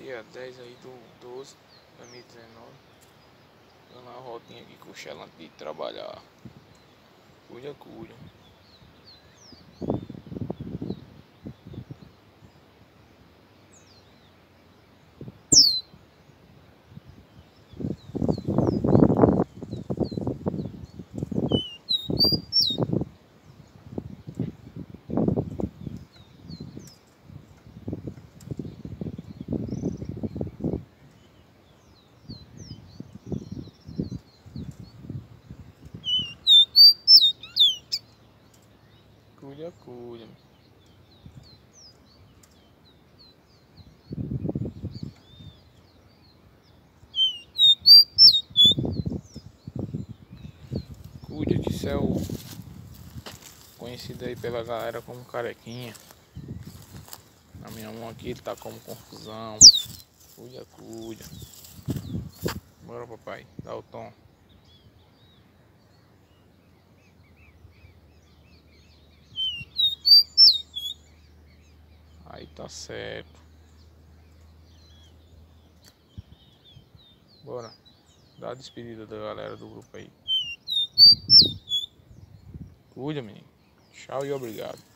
Dia 10 aí do 12 de 2019. Dando uma rodinha aqui com o Xela antes de trabalhar. Cuida. Cuida. Cuida que isso é o conhecido aí pela galera como carequinha. Na minha mão aqui ele tá como confusão. Cuida. Bora, papai, dá o tom. Aí tá certo. Bora, dá a despedida da galera do grupo aí. Cuida, menino. Tchau e obrigado.